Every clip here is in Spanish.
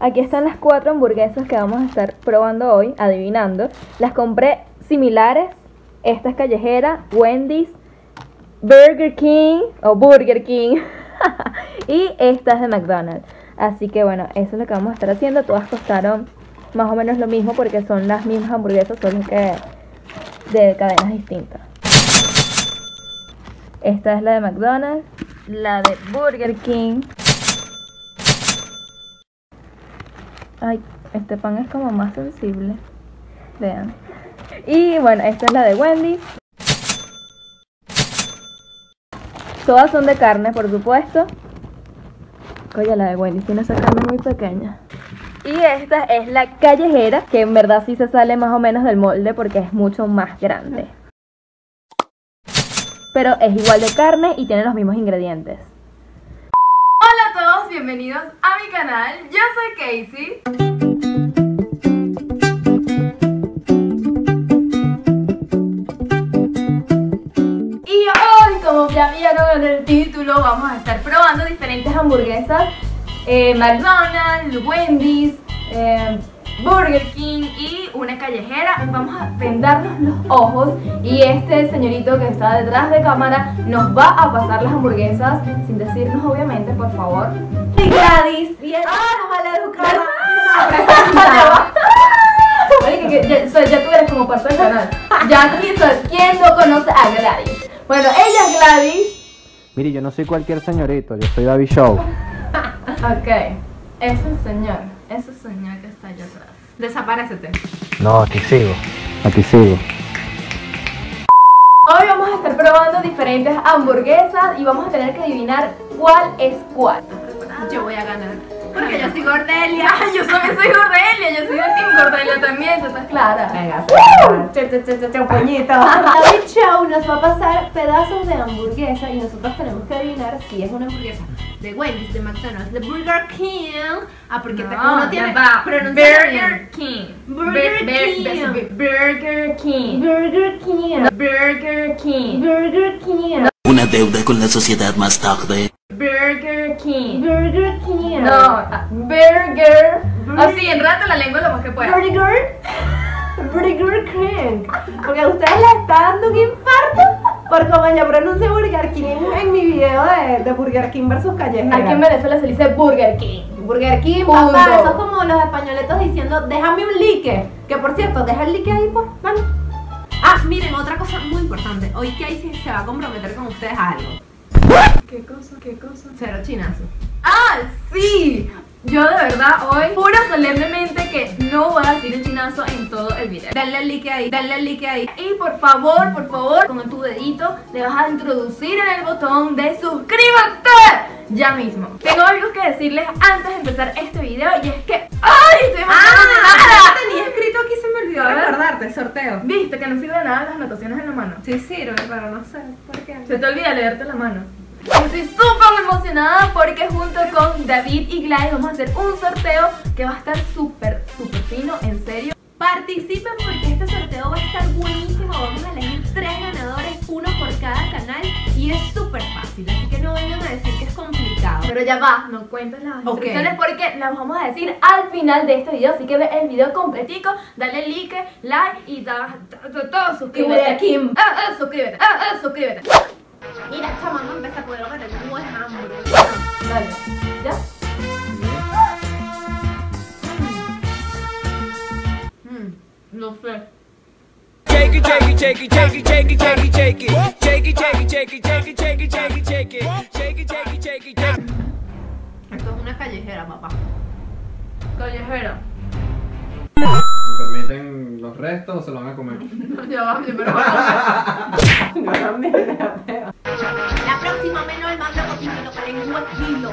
Aquí están las 4 hamburguesas que vamos a estar probando hoy, adivinando. Las compré similares. Esta es callejera, Wendy's, Burger King y esta es de McDonald's. Así que bueno, eso es lo que vamos a estar haciendo. Todas costaron más o menos lo mismo porque son las mismas hamburguesas, solo que de cadenas distintas. Esta es la de McDonald's, la de Burger King. Ay, este pan es como más sensible. Vean. Y bueno, esta es la de Wendy's. Todas son de carne, por supuesto. Oye, la de Wendy's tiene esa carne muy pequeña. Y esta es la callejera, que en verdad sí se sale más o menos del molde porque es mucho más grande. Pero es igual de carne y tiene los mismos ingredientes. Hola a todos, bienvenidos a mi canal. Yo soy Casey. Y hoy, como ya vieron en el título, vamos a estar probando diferentes hamburguesas. McDonald's, Wendy's, Burger King y una callejera. Vamos a vendarnos los ojos y este señorito que está detrás de cámara nos va a pasar las hamburguesas sin decirnos, obviamente, por favor. Y Gladys, bien. No vale educada. Ya tú eres como parte del canal. Ya aquí soy. ¿Quién no conoce a Gladys? Bueno, ella es Gladys. Mire, yo no soy cualquier señorito, yo soy David Show. Ok, ese señor que está allá atrás. Desaparécete. No, aquí sigo. Aquí sigo. Hoy vamos a estar probando diferentes hamburguesas y vamos a tener que adivinar cuál es cuál. Yo voy a ganar. Porque yo soy Gordelia. Yo también soy Gordelia, yo soy del team Gordelia también, ¿tú estás clara? Venga, Puñito. David Show nos va a pasar pedazos de hamburguesa y nosotros tenemos que adivinar si es una hamburguesa de Wendy's, de McDonald's, de Burger King. Porque uno tiene Burger bien. King. Burger King. Burger King. Burger King. Burger King. Burger King. Una deuda con la sociedad más tarde. Burger King. Burger King. No, burger. Así, enrédate la lengua lo más que puedas. Burger King. Porque a ustedes les está dando un infarto por como yo pronuncio Burger King en mi video de Burger King versus callejera. Aquí en Venezuela se dice Burger King. Burger King, Punto. papá, eso es como los españoletos diciendo déjame un like. Que por cierto, deja el like ahí, pues, vale. Ah, miren, otra cosa muy importante. Hoy Casey se va a comprometer con ustedes a algo. ¿Qué cosa? ¿Qué cosa? Cero chinazo. ¡Ah, sí! Yo de verdad hoy juro solemnemente que no voy a decir un chinazo en todo el video. Dale al like ahí, dale al like ahí. Y por favor, con tu dedito le vas a introducir en el botón de suscríbete ya mismo. Tengo algo que decirles antes de empezar este video y es que ¡ay! Estoy emocionada. Tenía escrito aquí, se me olvidó A ver. recordarte, sorteo. ¿Viste que no sirve de nada las anotaciones en la mano? Sí sirve, pero no sé por qué. Se te olvida leerte la mano. Estoy súper emocionada porque junto con David y Gladys vamos a hacer un sorteo que va a estar súper fino, en serio. Participen porque este sorteo va a estar buenísimo. Vamos a elegir 3 ganadores, uno por cada canal y es súper fácil, así que no vengan a decir que es complicado. Pero ya va, no cuentes las instrucciones porque las vamos a decir al final de este video, así que ve el video completico, dale like y todo suscríbete. Suscríbete, suscríbete. Mira, chama, no empieza a poder lo que tengo es hambre. Dale, ¿ya? No sé. Shake it, shake it, shake it, shake it, shake it, shake it, shake it, shake it, shake it, shake it, shake it, shake it, shake it, shake it, shake it, shake it, shake it, shake it. Esto es una callejera, papá. Callejera. ¿Me permiten los restos o se lo van a comer? Ya va, primero. La próxima menos el mando cotizo lo que lengua kilo.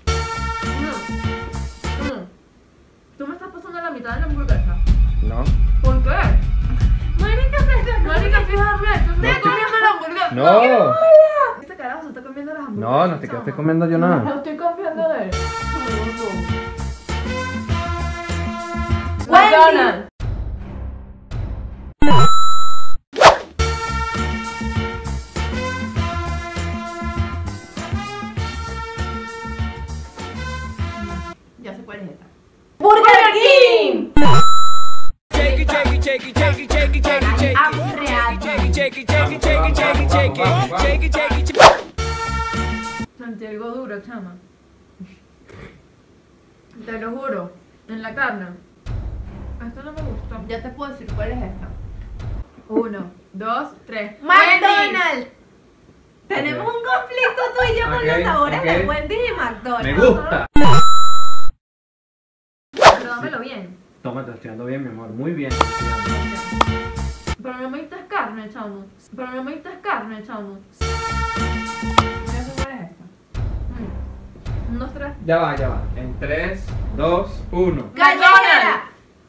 ¿Tú me estás pasando la mitad de la hamburguesa? No. ¿Por qué? Marica, fíjate, tú estás comiendo la hamburguesa. No. Este carajo se está comiendo las hamburguesas. No, no te quedaste comiendo yo nada. No estoy confiando de él. Wendy. McDonald's. Ya sé cuál es esta. chama. Te lo juro. En la carne. Esto no me gustó. Ya te puedo decir cuál es esta. 1, 2, 3. ¡McDonald's! Tenemos un conflicto tú y yo con los sabores de Wendy's y McDonald's. Me gusta. Pero dámelo bien. Toma, te estoy dando bien, mi amor. Muy bien. Pero no me diste carne, chamo. Pero no me diste carne, chamo. ¿Ya sé cuál es esta? 1, 2, 3. Ya va. En 3, 2, 1. ¡Callejera!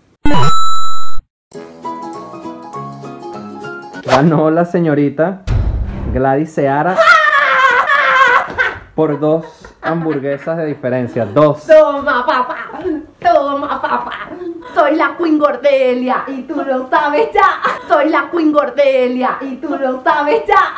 Ganó la señorita Gladys Seara por 2 hamburguesas de diferencia. 2. Toma, papá. Toma, papá. Soy la Queen Gordelia y tú lo sabes ya. Soy la Queen Gordelia y tú lo sabes ya.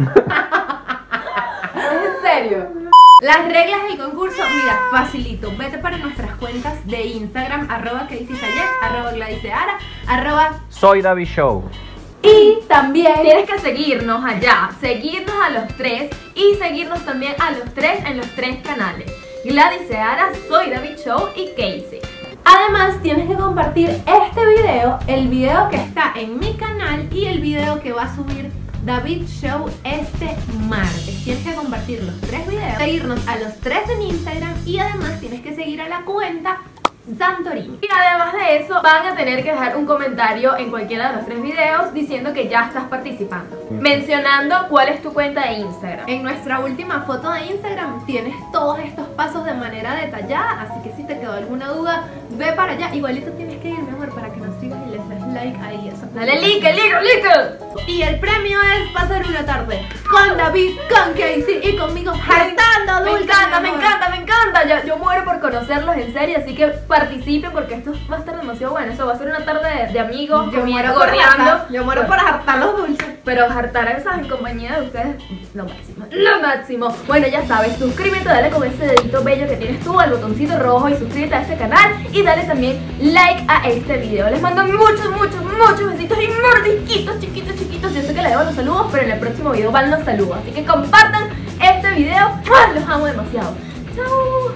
¿En serio? Las reglas del concurso, mira, facilito. Vete para nuestras cuentas de Instagram, @KCSayet, @GladysSeara, Soy David Show. y también Tienes que seguirnos allá, seguirnos a los 3 y seguirnos también a los 3 en los 3 canales. Gladys Seara, Soy David Show y Casey. además tienes que compartir este video, el video que está en mi canal y el video que va a subir David Show este martes. Tienes que compartir los 3 videos, seguirnos a los 3 en Instagram y además tienes que seguir a la cuenta Santorini. Y además de eso, van a tener que dejar un comentario en cualquiera de los 3 videos diciendo que ya estás participando, mencionando cuál es tu cuenta de Instagram. En nuestra última foto de Instagram tienes todos estos pasos de manera detallada, así que si te quedó alguna duda, ve para allá. Igualito tienes que ir, mi amor, para que nos sigas y les des like ahí. Dale like. Y el premio es pasar una tarde con David, con Casey y conmigo hartando Me dulces. encanta, mi me amor. encanta, me encanta. Yo muero por conocerlos en serio, así que participen porque esto va a estar demasiado bueno. Eso va a ser una tarde de amigos, Yo comiendo, muero por gorreando. hartar, yo muero por hartar los dulces. Pero hartar a esas en compañía de ustedes, lo máximo, lo máximo. Bueno, ya sabes, suscríbete, dale con ese dedito bello que tienes tú al botoncito rojo y suscríbete a este canal y dale también like a este video. Les mando muchos besitos y mordisquitos chiquitos. Yo sé que les debo los saludos, pero en el próximo video van los saludos. Así que compartan este video. ¡Mua! Los amo demasiado. Chao.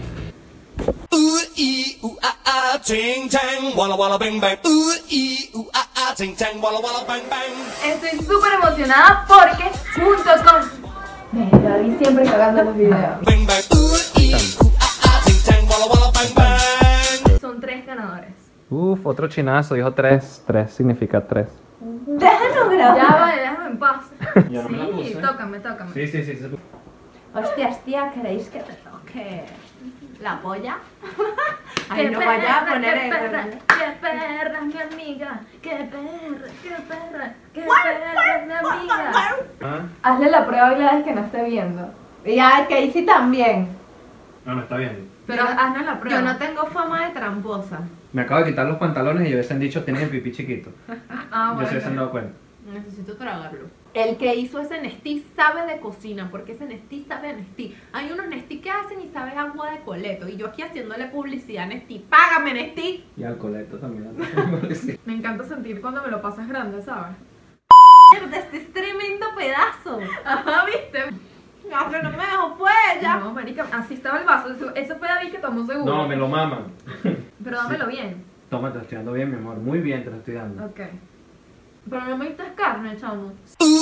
Ting tang, walla walla bang bang. Ting tang, walla walla bang bang. Estoy súper emocionada porque junto con David siempre cagando los videos. Bang bang. Ting tang, walla walla bang bang. Son 3 ganadores. Uf, otro chinazo, dijo 3. 3 significa 3. Déjanos grabar. Ya vale, déjame en paz. Yo no me la Sí, puse. tócame. Sí. Hostias, tía, ¿queréis que te toque la polla? Qué Ay, no vaya a perra, poner qué eso. perra, mi amiga. Qué perra es mi amiga. Ah, Hazle la prueba a Gladys que no esté viendo. Y a Casey también. no está bien. Pero haznos la prueba. Yo no tengo fama de tramposa. Me acabo de quitar los pantalones y hubiesen dicho tienes el pipí chiquito. Ah, Yo se hubiesen bueno. dado cuenta. Necesito tragarlo. El que hizo ese Nestí sabe de cocina, porque ese Nestí sabe a Nestí. Hay unos Nestí que hacen y saben agua de coleto. Y yo aquí haciéndole publicidad a Nestí. ¡Págame, Nestí! Y al coleto también. Me encanta sentir cuando me lo pasas grande, ¿sabes? ¡Mierda, este es tremendo pedazo! Ajá, ¿viste? No, que no me dejó pues, ya. No, marica, así estaba el vaso. Eso fue David que tomó seguro. No, me lo maman. Pero dámelo bien. Toma, te lo estoy dando bien, mi amor. Muy bien te lo estoy dando. Ok. Pero no me diste carne, chamo.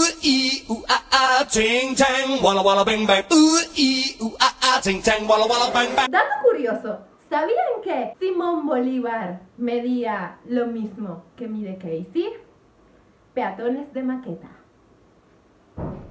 Ting tang, walla walla bang bang. Ting tang, walla walla bang bang. Dato curioso. ¿Sabían que Simón Bolívar medía lo mismo que mide Casey? Peatones de maqueta.